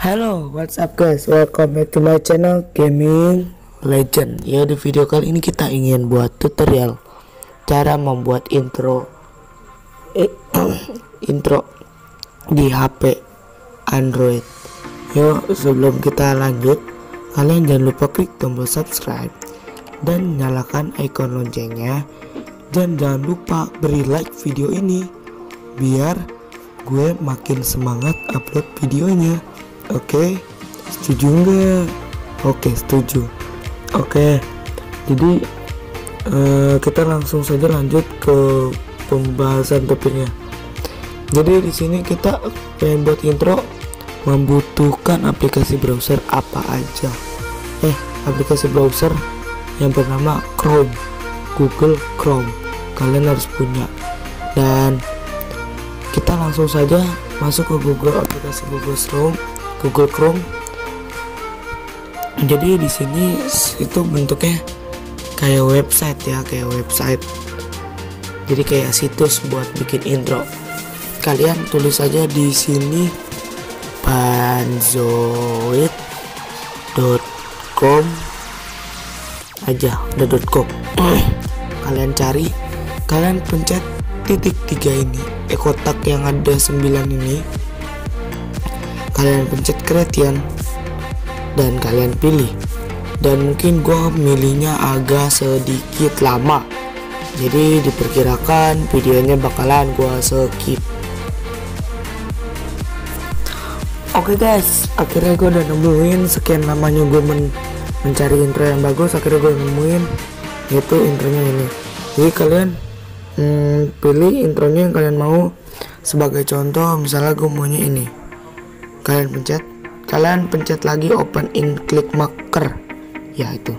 Halo, what's up guys? Welcome back to my channel Gaming Legend. Ya, di video kali ini kita ingin buat tutorial cara membuat intro di HP Android. Yuk, sebelum kita lanjut, kalian jangan lupa klik tombol subscribe dan nyalakan icon loncengnya. Dan jangan lupa beri like video ini biar gue makin semangat upload videonya. Oke, setuju nggak? Oke, setuju. Oke, jadi kita langsung saja lanjut ke pembahasan topiknya. Jadi di sini kita pengen buat intro, membutuhkan aplikasi browser apa aja? Aplikasi browser yang bernama Chrome, Google Chrome. Kalian harus punya. Dan kita langsung saja masuk ke aplikasi Google Chrome. Jadi di sini itu bentuknya kayak website ya, Jadi kayak situs buat bikin intro. Kalian tulis aja di sini panzoid.com aja, udah .com. Kalian cari, kalian pencet titik 3 ini, kotak yang ada 9 ini. Kalian pencet create dan kalian pilih. Dan mungkin gue milihnya agak sedikit lama, jadi diperkirakan videonya bakalan gue skip. Oke guys, akhirnya gue udah nemuin. Sekian lamanya gue mencari intro yang bagus, akhirnya gue nemuin, yaitu intronya ini. Jadi kalian pilih intronya yang kalian mau. Sebagai contoh, misalnya gue maunya ini. Kalian pencet lagi open in click marker, ya itu.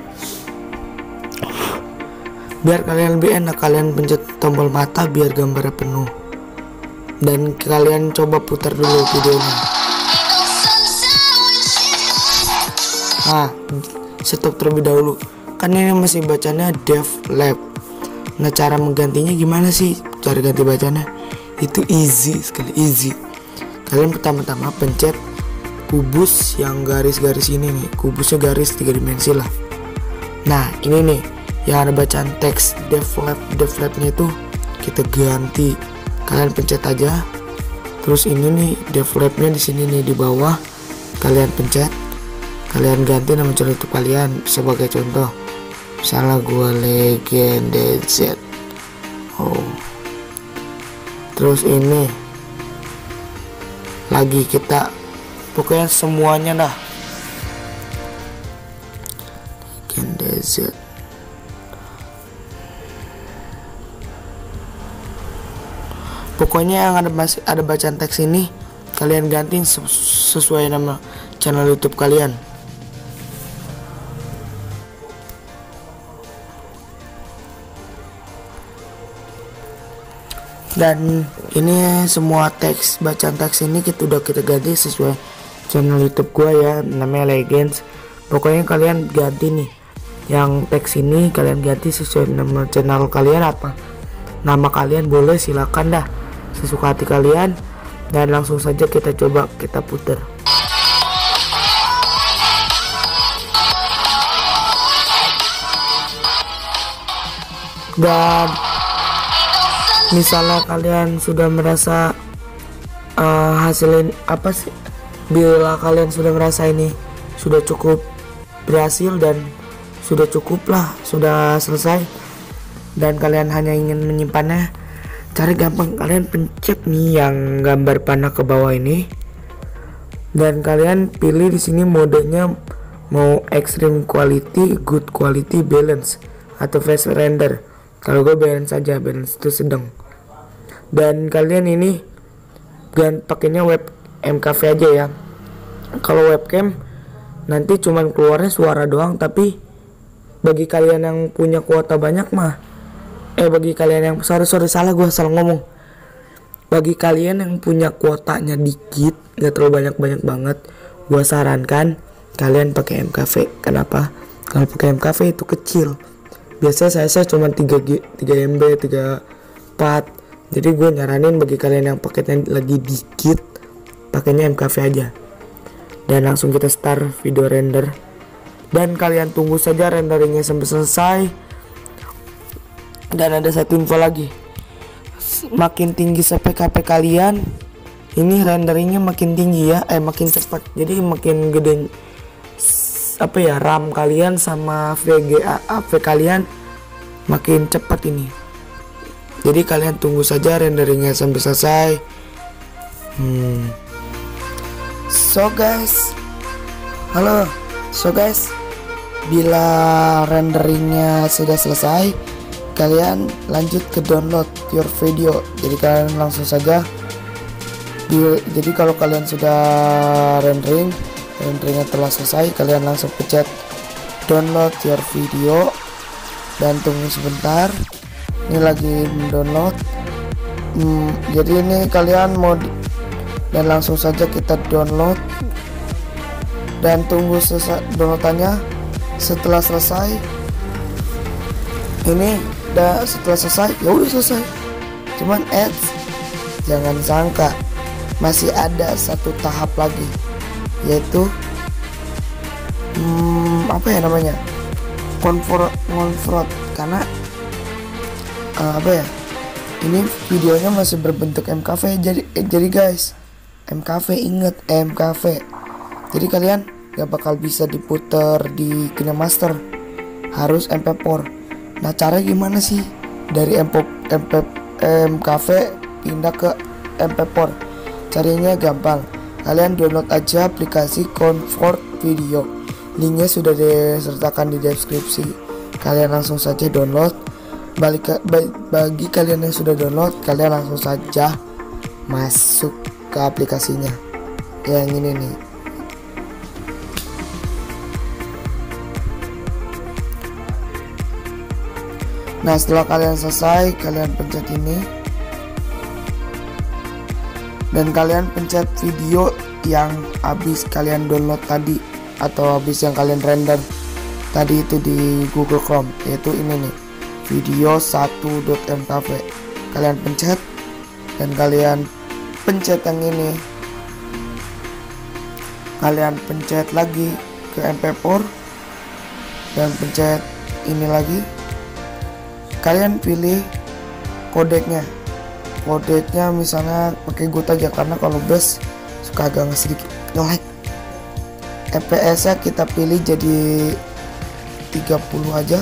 Biar kalian lebih enak, kalian pencet tombol mata biar gambarnya penuh. Dan kalian coba putar dulu videonya. Stop terlebih dahulu. Kan ini masih bacanya DevLab. Nah, cara menggantinya gimana sih? Cara ganti bacanya itu easy sekali, easy. Kalian pertama-tama pencet kubus yang garis-garis ini nih, kubusnya garis 3 dimensi lah. Nah, ini nih yang ada bacaan teks DevLab-nya itu kita ganti. Kalian pencet aja. Terus ini nih DevLab-nya di sini nih di bawah. Kalian pencet. Kalian ganti nama channel YouTube kalian. Sebagai contoh, misalnya gue Legend Z. Terus ini lagi kita pokoknya semuanya dah Legend Z. Pokoknya yang ada bacaan teks ini kalian ganti sesuai nama channel YouTube kalian. Dan ini semua teks, bacaan teks ini udah kita ganti sesuai channel YouTube gua ya, namanya Legends. Pokoknya kalian ganti nih, yang teks ini kalian ganti sesuai nama channel kalian apa. Nama kalian boleh, silakan dah, sesuka hati kalian. Dan langsung saja kita coba, kita putar. Dan misalnya kalian sudah merasa hasilin apa sih, bila kalian sudah merasa ini sudah cukup berhasil dan sudah cukup lah, sudah selesai, dan kalian hanya ingin menyimpannya, cara gampang, kalian pencet nih yang gambar panah ke bawah ini, dan kalian pilih di sini modenya mau extreme quality, good quality, balance, atau fast render. Kalau gue balance aja, balance itu sedang. Dan kalian ini pakainya web MKV aja ya. Kalau webcam nanti cuman keluarnya suara doang, tapi bagi kalian yang punya kuota banyak mah bagi kalian yang salah gue salah ngomong. Bagi kalian yang punya kuotanya dikit, gak terlalu banyak banget, gue sarankan kalian pakai MKV. Kenapa? Kalau pakai MKV itu kecil. Biasanya saya cuma 3 MB 34. Jadi gue nyaranin bagi kalian yang paketnya lagi dikit, pakainya MKV aja. dan langsung kita start video render. Dan kalian tunggu saja renderingnya sampai selesai. Dan ada satu info lagi, makin tinggi SPKP kalian, ini renderingnya makin tinggi ya, makin cepat. Jadi makin gede RAM kalian sama VGA kalian makin cepat ini. Jadi kalian tunggu saja renderingnya sampai selesai. So guys, bila renderingnya sudah selesai, kalian lanjut ke download your video. Jadi kalian langsung saja jadi kalau kalian sudah renderingnya telah selesai, kalian langsung pencet download your video dan tunggu sebentar. Ini lagi mendownload. Jadi ini kalian mau dan langsung saja kita download dan tunggu selesai downloadannya. Setelah selesai, ini setelah selesai, ya udah selesai. Cuman jangan sangka masih ada satu tahap lagi, yaitu konvert, karena ini videonya masih berbentuk MKV. Jadi guys, MKV, inget MKV. Jadi kalian gak bakal bisa diputer di KineMaster, harus MP4. Nah, caranya gimana sih dari MKV pindah ke MP4? Caranya gampang, kalian download aja aplikasi Convert Video, linknya sudah disertakan di deskripsi. Kalian langsung saja download. Bagi kalian yang sudah download, kalian langsung saja masuk ke aplikasinya yang ini nih. Nah, setelah kalian selesai, kalian pencet ini dan kalian pencet video yang habis kalian download tadi atau habis yang kalian render tadi itu di Google Chrome, yaitu ini nih, video 1.mkv. Kalian pencet dan kalian pencet yang ini. Kalian pencet lagi ke MP4 dan pencet ini lagi. Kalian pilih kodeknya misalnya pakai good aja, karena kalau bus suka agak sedikit nge-lag. FPS nya kita pilih jadi 30 aja.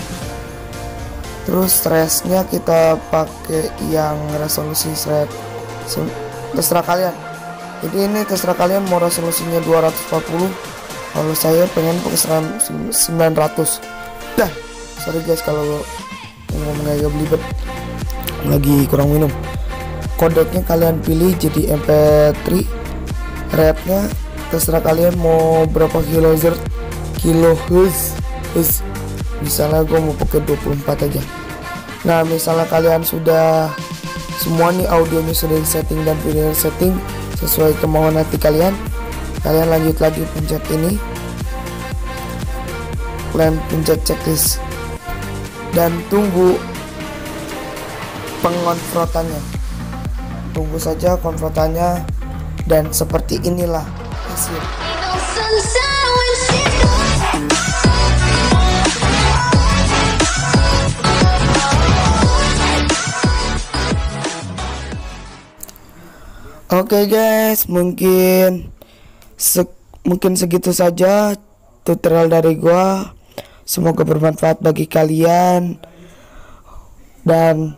Terus stressnya kita pakai yang resolusi terserah kalian. Jadi ini terserah kalian mau resolusinya 240. Kalau saya pengen pakai 900. Dah, sorry guys kalau ngomongnya agak belibet, lagi kurang minum. Kodeknya kalian pilih jadi MP3. Rate-nya terserah kalian mau berapa kilohertz. Misalnya gue mau pakai 24 aja. Nah, misalnya kalian sudah semua nih, audionya sudah disetting dan video setting sesuai kemauan hati kalian, kalian lanjut lagi pencet ini, kalian pencet checklist dan tunggu pengonfrotannya. Tunggu saja konfrotannya dan seperti inilah hasil. Oke guys, mungkin segitu saja tutorial dari gua. Semoga bermanfaat bagi kalian dan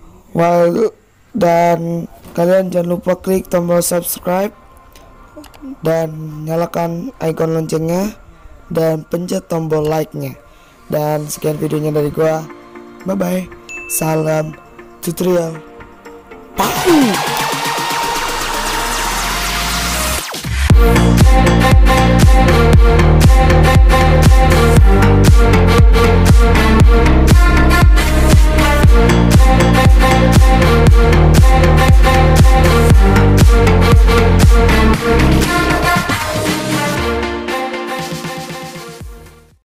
kalian jangan lupa klik tombol subscribe dan nyalakan icon loncengnya dan pencet tombol like-nya. Dan sekian videonya dari gua. Bye bye. Salam tutorial. Paku.